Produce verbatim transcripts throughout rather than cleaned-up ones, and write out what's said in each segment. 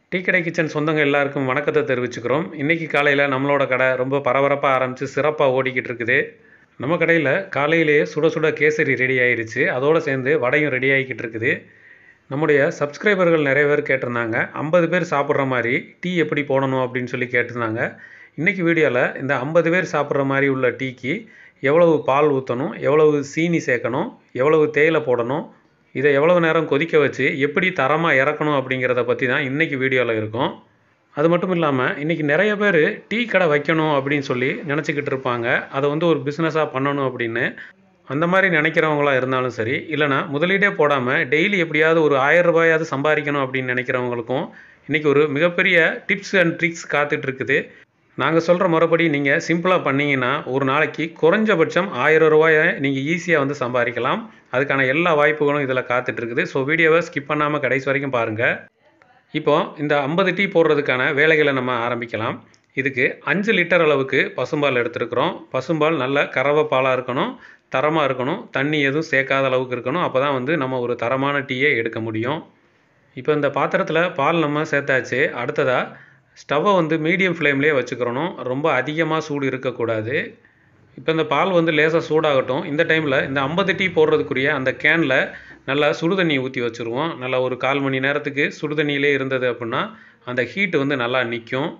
Tea கடை kitchen சொந்தங்க எல்லாருக்கும் வணக்கத்தை தெரிவிச்சுக்கிறோம். இன்றைக்கி காலையில் நம்மளோட கடை ரொம்ப பரபரப்பாக ஆரம்பித்து சிறப்பாக ஓடிக்கிட்டு இருக்குது. நம்ம கடையில் காலையிலேயே சுட சுட கேசரி ரெடி ஆயிடுச்சு. அதோடு சேர்ந்து வடையும் ரெடி ஆகிக்கிட்டு இருக்குது. நம்முடைய சப்ஸ்கிரைபர்கள் நிறைய பேர் கேட்டிருந்தாங்க, ஐம்பது பேர் சாப்பிட்ற மாதிரி டீ எப்படி போடணும் அப்படின்னு சொல்லி கேட்டிருந்தாங்க. இன்றைக்கி வீடியோவில் இந்த ஐம்பது பேர் சாப்பிட்ற மாதிரி உள்ள டீக்கு எவ்வளவு பால் ஊற்றணும், எவ்வளவு சீனி சேர்க்கணும், எவ்வளவு தேயிலை போடணும், இதை எவ்வளவு நேரம் கொதிக்க வச்சு எப்படி தரமாக இறக்கணும் அப்படிங்கிறத பற்றி தான் இன்றைக்கி வீடியோவில் இருக்கும். அது மட்டும் இல்லாமல் இன்றைக்கி நிறைய பேர் டீ கடை வைக்கணும் அப்படின்னு சொல்லி நினச்சிக்கிட்டு இருப்பாங்க. அதை வந்து ஒரு பிஸ்னஸாக பண்ணணும் அப்படின்னு. அந்த மாதிரி நினைக்கிறவங்களா இருந்தாலும் சரி, இல்லைனா முதலீடே போடாமல் டெய்லி எப்படியாவது ஒரு ஆயிரம் ரூபாயாவது சம்பாதிக்கணும் அப்படின்னு நினைக்கிறவங்களுக்கும் இன்றைக்கி ஒரு மிகப்பெரிய டிப்ஸ் அண்ட் ட்ரிக்ஸ் காத்துட்ருக்குது. நாங்கள் சொல்கிற முறைப்படி நீங்கள் சிம்பிளாக பண்ணிங்கன்னா ஒரு நாளைக்கு குறைஞ்சபட்சம் ஆயிரம் ரூபாயை நீங்கள் ஈஸியாக வந்து சம்பாதிக்கலாம். அதுக்கான எல்லா வாய்ப்புகளும் இதில் காத்துட்ருக்குது. ஸோ வீடியோவை ஸ்கிப் பண்ணாமல் கடைசி வரைக்கும் பாருங்கள். இப்போது இந்த ஐம்பது டீ போடுறதுக்கான வேலைகளை நம்ம ஆரம்பிக்கலாம். இதுக்கு அஞ்சு லிட்டர் அளவுக்கு பசும்பால் எடுத்துருக்குறோம். பசும்பால் நல்ல கறவை பாலாக இருக்கணும், தரமாக இருக்கணும், தண்ணி எதுவும் சேர்க்காத அளவுக்கு இருக்கணும். அப்போ தான் வந்து நம்ம ஒரு தரமான டீயை எடுக்க முடியும். இப்போ இந்த பாத்திரத்தில் பால் நம்ம சேர்த்தாச்சு. அடுத்ததாக ஸ்டவ்வை வந்து மீடியம் ஃப்ளேம்லேயே வச்சுக்கிறணும். ரொம்ப அதிகமாக சூடு இருக்கக்கூடாது. இப்போ இந்த பால் வந்து லேசாக சூடாகட்டும். இந்த டைமில் இந்த ஐம்பது டீ போடுறதுக்குரிய அந்த கேனில் நல்லா சுடுதண்ணி ஊற்றி வச்சுருவோம். நல்லா ஒரு கால் மணி நேரத்துக்கு சுடுதண்ணியிலே இருந்தது அப்படின்னா அந்த ஹீட்டு வந்து நல்லா நிற்கும்.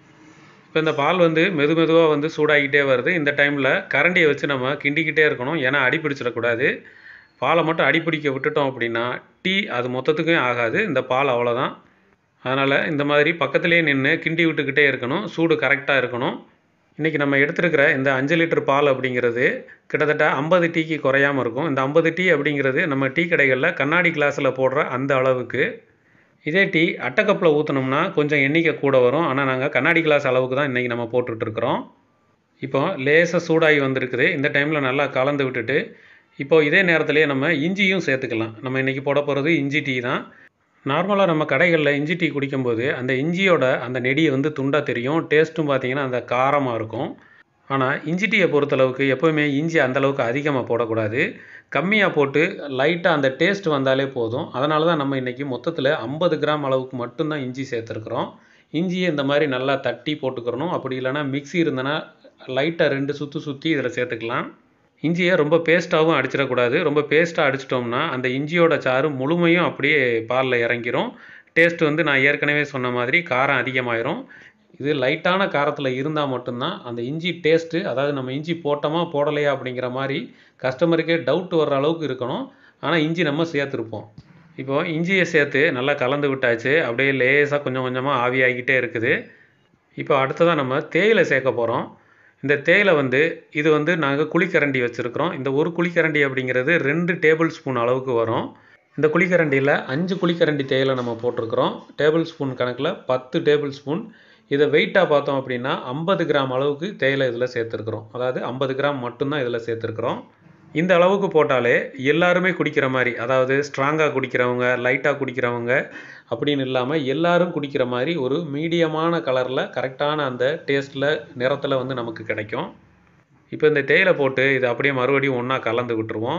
இப்போ இந்த பால் வந்து மெது மெதுவாக வந்து சூடாகிட்டே வருது. இந்த டைமில் கரண்டியை வச்சு நம்ம கிண்டிக்கிட்டே இருக்கணும். ஏன்னா அடி பிடிச்சிடக்கூடாது. பாலை மட்டும் அடி பிடிக்க விட்டுட்டோம் அப்படின்னா டீ அது மொத்தத்துக்கும் ஆகாது. இந்த பால் அவ்வளோதான். அதனால் இந்த மாதிரி பக்கத்துலேயே நின்று கிண்டி விட்டுக்கிட்டே இருக்கணும். சூடு கரெக்டாக இருக்கணும். இன்றைக்கி நம்ம எடுத்துருக்கிற இந்த அஞ்சு லிட்டர் பால் அப்படிங்கிறது கிட்டத்தட்ட ஐம்பது டீக்கு குறையாமல் இருக்கும். இந்த ஐம்பது டீ அப்படிங்கிறது நம்ம டீ கடைகளில் கண்ணாடி கிளாஸில் போடுற அந்த அளவுக்கு. இதே டீ அட்டைக்கப்பில் ஊற்றினோம்னா கொஞ்சம் எண்ணிக்கை கூட வரும். ஆனால் நாங்கள் கண்ணாடி கிளாஸ் அளவுக்கு தான் இன்றைக்கி நம்ம போட்டுட்ருக்குறோம். இப்போ லேசாக சூடாகி வந்திருக்குது. இந்த டைமில் நல்லா கலந்து விட்டுட்டு இப்போது இதே நேரத்துலேயே நம்ம இஞ்சியும் சேர்த்துக்கலாம். நம்ம இன்றைக்கி போட போகிறது இஞ்சி டீ தான். நார்மலாக நம்ம கடைகளில் இஞ்சி டீ குடிக்கும்போது அந்த இஞ்சியோட அந்த நெடியை வந்து துண்டாக தெரியும். டேஸ்ட்டும் பார்த்திங்கன்னா அந்த காரமாக இருக்கும். ஆனால் இஞ்சி டீயை பொறுத்தளவுக்கு எப்போவுமே இஞ்சி அந்தளவுக்கு அதிகமாக போடக்கூடாது. கம்மியாக போட்டு லைட்டாக அந்த டேஸ்ட் வந்தாலே போதும். அதனால தான் நம்ம இன்றைக்கி மொத்தத்தில் ஐம்பது கிராம் அளவுக்கு மட்டும்தான் இஞ்சி சேர்த்துருக்குறோம். இஞ்சியை இந்த மாதிரி நல்லா தட்டி போட்டுக்கிறணும். அப்படி இல்லைனா மிக்ஸி இருந்தனா லைட்டாக ரெண்டு சுற்றி சுற்றி இதில் சேர்த்துக்கலாம். இஞ்சியை ரொம்ப பேஸ்ட்டாகவும் அடிச்சிடக்கூடாது. ரொம்ப பேஸ்ட்டாக அடிச்சிட்டோம்னா அந்த இஞ்சியோட சாறு முழுமையும் அப்படியே பாலில் இறங்கிரும். டேஸ்ட் வந்து நான் ஏற்கனவே சொன்ன மாதிரி காரம் அதிகமாயிரும். இது லைட்டான காரத்தில் இருந்தால் மட்டும்தான் அந்த இஞ்சி டேஸ்ட்டு, அதாவது நம்ம இஞ்சி போட்டோமா போடலையா அப்படிங்கிற மாதிரி கஸ்டமருக்கே டவுட் வர்ற அளவுக்கு இருக்கணும். ஆனால் இஞ்சி நம்ம சேர்த்துருப்போம். இப்போது இஞ்சியை சேர்த்து நல்லா கலந்து விட்டாச்சு. அப்படியே லேசாக கொஞ்சம் கொஞ்சமாக ஆவியாகிக்கிட்டே இருக்குது. இப்போ அடுத்ததாக நம்ம தேயிலை சேர்க்க போகிறோம். இந்த தேயிலை வந்து இது வந்து நாங்கள் குழிக்கரண்டி வச்சுருக்கிறோம். இந்த ஒரு குழிக்கரண்டி அப்படிங்கிறது ரெண்டு டேபிள் ஸ்பூன் அளவுக்கு வரும். இந்த குழிக்கரண்டியில் அஞ்சு குழிக்கரண்டி தேயிலை நம்ம போட்டிருக்கிறோம். டேபிள் ஸ்பூன் கணக்கில் பத்து டேபிள் ஸ்பூன். இதை வெயிட்டாக பார்த்தோம் அப்படின்னா ஐம்பது கிராம் அளவுக்கு தேயிலை இதில் சேர்த்துருக்குறோம். அதாவது ஐம்பது கிராம் மட்டும்தான் இதில் சேர்த்துருக்குறோம். இந்த அளவுக்கு போட்டாலே எல்லாருமே குடிக்கிற மாதிரி, அதாவது ஸ்ட்ராங்காக குடிக்கிறவங்க, லைட்டாக குடிக்கிறவங்க அப்படின்னு இல்லாமல் எல்லாரும் குடிக்கிற மாதிரி ஒரு மீடியமான கலரில் கரெக்டான அந்த டேஸ்ட்டில் நிறத்தில் வந்து நமக்கு கிடைக்கும். இப்போ இந்த தேயிலை போட்டு இதை அப்படியே மறுபடியும் ஒன்றா கலந்து விட்டுருவோம்.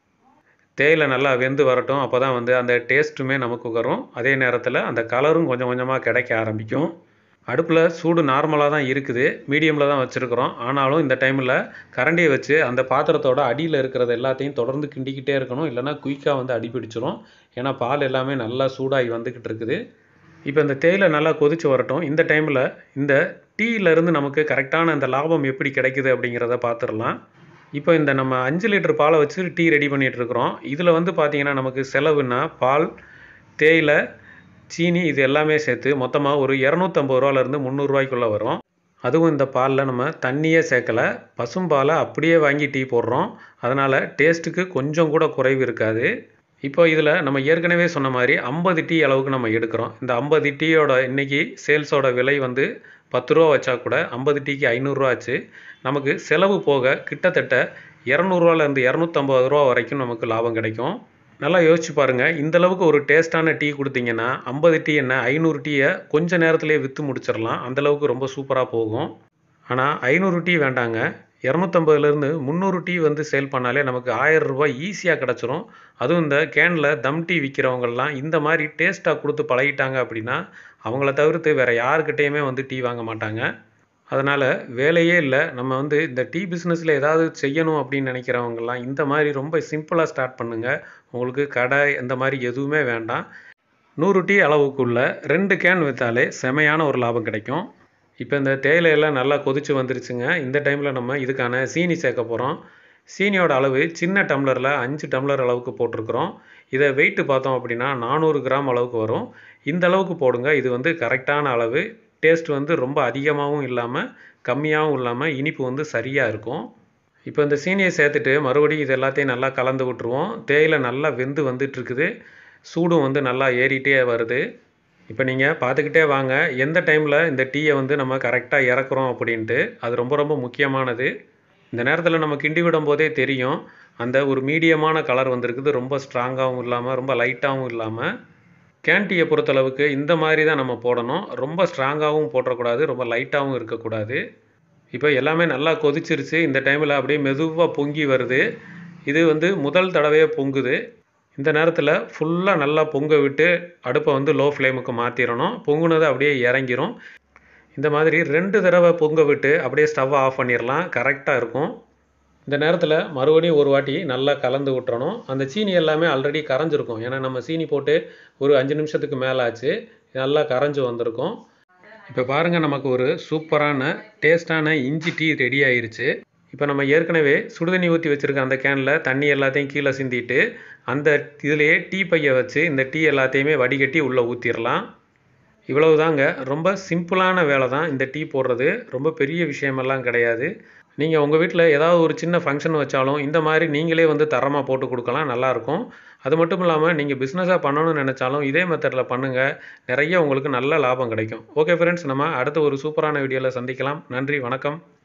தேயிலை நல்லா வெந்து வரட்டும். அப்போ தான் வந்து அந்த டேஸ்ட்டுமே நமக்கு வரும். அதே நேரத்தில் அந்த கலரும் கொஞ்சம் கொஞ்சமாக கிடைக்க ஆரம்பிக்கும். அடுப்பில் சூடு நார்மலாக தான் இருக்குது. மீடியமில் தான் வச்சுருக்குறோம். ஆனாலும் இந்த டைமில் கரண்டியை வச்சு அந்த பாத்திரத்தோட அடியில் இருக்கிறது எல்லாத்தையும் தொடர்ந்து கிண்டிக்கிட்டே இருக்கணும். இல்லைனா குயிக்காக வந்து அடி பிடிச்சிரும். ஏன்னா பால் எல்லாமே நல்லா சூடாகி வந்துக்கிட்டு இருக்குது. இப்போ இந்த தேயிலை நல்லா கொதித்து வரட்டும். இந்த டைமில் இந்த டீயிலேருந்து நமக்கு கரெக்டான அந்த லாபம் எப்படி கிடைக்குது அப்படிங்கிறத பார்த்துடலாம். இப்போ இந்த நம்ம அஞ்சு லிட்டர் பாலை வச்சு டீ ரெடி பண்ணிகிட்ருக்குறோம். இதில் வந்து பார்த்திங்கன்னா நமக்கு செலவுன்னா பால், தேயிலை, சீனி இது எல்லாமே சேர்த்து மொத்தமாக ஒரு இரநூத்தம்பது ரூபாலேருந்து முந்நூறுரூவாய்க்குள்ளே வரும். அதுவும் இந்த பாலில் நம்ம தண்ணியே சேர்க்கலை, பசும்பாலை அப்படியே வாங்கி டீ போடுறோம். அதனால் டேஸ்ட்டுக்கு கொஞ்சம் கூட குறைவு இருக்காது. இப்போ இதில் நம்ம ஏற்கனவே சொன்ன மாதிரி ஐம்பது டீ அளவுக்கு நம்ம எடுக்கிறோம். இந்த ஐம்பது டீயோட இன்றைக்கி சேல்ஸோட விலை வந்து பத்து ரூபா வச்சா கூட ஐம்பது டீக்கு ஐநூறுரூவா ஆச்சு. நமக்கு செலவு போக கிட்டத்தட்ட இரநூறுவாலேருந்து இரநூத்தம்பது ரூபா வரைக்கும் நமக்கு லாபம் கிடைக்கும். நல்லா யோசிச்சு பாருங்கள். இந்தளவுக்கு ஒரு டேஸ்ட்டான டீ கொடுத்தீங்கன்னா ஐம்பது டீ என்ன ஐநூறு டீயை கொஞ்சம் நேரத்துலேயே விற்று முடிச்சிடலாம். அந்தளவுக்கு ரொம்ப சூப்பராக போகும். ஆனால் ஐநூறு டீ வேண்டாங்க. இரநூத்தம்பதுலேருந்து முந்நூறு டீ வந்து சேல் பண்ணாலே நமக்கு ஆயிரம் ரூபாய் ஈஸியாக கிடச்சிரும். அதுவும் இந்த கேனில் தம் டீ விற்கிறவங்கலாம் இந்த மாதிரி டேஸ்ட்டாக கொடுத்து பழகிட்டாங்க அப்படின்னா, அவங்கள தவிர்த்து வேறு யாருக்கிட்டேயுமே வந்து டீ வாங்க மாட்டாங்க. அதனால் வேலையே இல்லை, நம்ம வந்து இந்த டீ பிஸ்னஸில் ஏதாவது செய்யணும் அப்படின்னு நினைக்கிறவங்கலாம் இந்த மாதிரி ரொம்ப சிம்பிளாக ஸ்டார்ட் பண்ணுங்கள். உங்களுக்கு கடை இந்த மாதிரி எதுவுமே வேண்டாம். நூறு டீ அளவுக்குள்ள ரெண்டு கேன் விற்றாலே செமையான ஒரு லாபம் கிடைக்கும். இப்போ இந்த தேயிலையெல்லாம் நல்லா கொதிச்சு வந்துருச்சுங்க. இந்த டைமில் நம்ம இதுக்கான சீனி சேர்க்க போகிறோம். சீனியோட அளவு சின்ன டம்ளரில் அஞ்சு டம்ளர் அளவுக்கு போட்டிருக்கிறோம். இதை வெயிட்டு பார்த்தோம் அப்படின்னா நானூறு கிராம் அளவுக்கு வரும். இந்த அளவுக்கு போடுங்க. இது வந்து கரெக்டான அளவு. டேஸ்ட் வந்து ரொம்ப அதிகமாகவும் இல்லாமல் கம்மியாகவும் இல்லாமல் இனிப்பு வந்து சரியாக இருக்கும். இப்போ இந்த சீனியை சேர்த்துட்டு மறுபடியும் இது எல்லாத்தையும் நல்லா கலந்து விட்டுருவோம். தேயிலை நல்லா வெந்து வந்துட்டுருக்குது. சூடும் வந்து நல்லா ஏறிட்டே வருது. இப்போ நீங்கள் பார்த்துக்கிட்டே வாங்க, எந்த டைமில் இந்த டீயை வந்து நம்ம கரெக்டாக இறக்குறோம் அப்படின்ட்டு. அது ரொம்ப ரொம்ப முக்கியமானது. இந்த நேரத்தில் நம்ம கிண்டி விடும் போதே தெரியும், அந்த ஒரு மீடியமான கலர் வந்திருக்குது. ரொம்ப ஸ்ட்ராங்காகவும் இல்லாமல் ரொம்ப லைட்டாகவும் இல்லாமல். கேன் டீயை பொறுத்தளவுக்கு இந்த மாதிரி தான் நம்ம போடணும். ரொம்ப ஸ்ட்ராங்காகவும் போட்டுறக்கூடாது, ரொம்ப லைட்டாகவும் இருக்கக்கூடாது. இப்போ எல்லாமே நல்லா கொதிச்சிருச்சு. இந்த டைமில் அப்படியே மெதுவாக பொங்கி வருது. இது வந்து முதல் தடவையாக பொங்குது. இந்த நேரத்தில் ஃபுல்லாக நல்லா பொங்க விட்டு அடுப்பை வந்து லோ ஃப்ளேமுக்கு மாற்றிடணும். பொங்குனது அப்படியே இறங்கிரும். இந்த மாதிரி ரெண்டு தடவை பொங்க விட்டு அப்படியே ஸ்டவ்வை ஆஃப் பண்ணிடலாம். கரெக்டாக இருக்கும். இந்த நேரத்தில் மறுபடியும் ஒரு வாட்டி நல்லா கலந்து விட்டுறணும். அந்த சீனி எல்லாமே ஆல்ரெடி கரைஞ்சிருக்கும். ஏன்னா நம்ம சீனி போட்டு ஒரு அஞ்சு நிமிஷத்துக்கு மேலே ஆச்சு. நல்லா கரைஞ்சி வந்திருக்கும். இப்போ பாருங்கள், நமக்கு ஒரு சூப்பரான டேஸ்டான இஞ்சி டீ ரெடி ஆயிருச்சு. இப்போ நம்ம ஏற்கனவே சுடுதண்ணி ஊற்றி வச்சுருக்க அந்த கேனில் தண்ணி எல்லாத்தையும் கீழே சிந்திட்டு அந்த இதிலேயே டீ பையை வச்சு இந்த டீ எல்லாத்தையுமே வடிகட்டி உள்ளே ஊற்றிடலாம். இவ்வளவு தாங்க. ரொம்ப சிம்பிளான வேலை தான் இந்த டீ போடுறது. ரொம்ப பெரிய விஷயமெல்லாம் கிடையாது. நீங்கள் உங்கள் வீட்டில் ஏதாவது ஒரு சின்ன ஃபங்க்ஷன் வச்சாலும் இந்த மாதிரி நீங்களே வந்து தரமாக போட்டு கொடுக்கலாம், நல்லாயிருக்கும். அது மட்டும் இல்லாமல் நீங்கள் பிஸ்னஸாக பண்ணணும்னு நினச்சாலும் இதே மெத்தடில் பண்ணுங்கள். நிறைய உங்களுக்கு நல்ல லாபம் கிடைக்கும். ஓகே ஃப்ரெண்ட்ஸ், நம்ம அடுத்த ஒரு சூப்பரான வீடியோவில் சந்திக்கலாம். நன்றி, வணக்கம்.